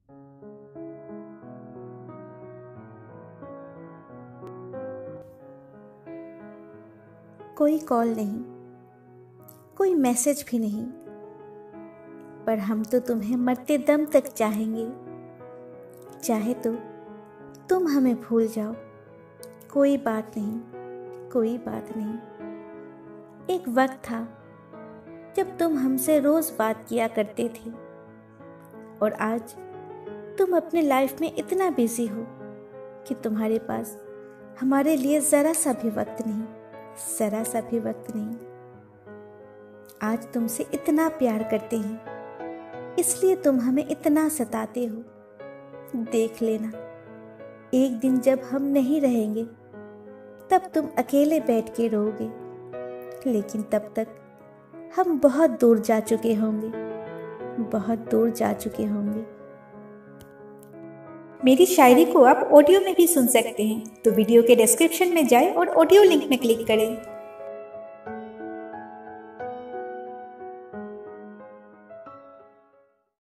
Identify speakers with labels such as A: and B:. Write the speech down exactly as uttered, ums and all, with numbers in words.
A: कोई कॉल नहीं, कोई मैसेज भी नहीं, पर हम तो तुम्हें मरते दम तक चाहेंगे। चाहे तो तुम हमें भूल जाओ, कोई बात नहीं, कोई बात नहीं। एक वक्त था जब तुम हमसे रोज बात किया करते थे, और आज तुम अपने लाइफ में इतना बिजी हो कि तुम्हारे पास हमारे लिए जरा सा भी वक्त नहीं, जरा सा भी वक्त नहीं। आज तुमसे इतना प्यार करते हैं, इसलिए तुम हमें इतना सताते हो। देख लेना, एक दिन जब हम नहीं रहेंगे तब तुम अकेले बैठ के रोओगे, लेकिन तब तक हम बहुत दूर जा चुके होंगे, बहुत दूर जा चुके होंगे।
B: मेरी शायरी को आप ऑडियो में भी सुन सकते हैं, तो वीडियो के डिस्क्रिप्शन में जाएं और ऑडियो लिंक में क्लिक करें।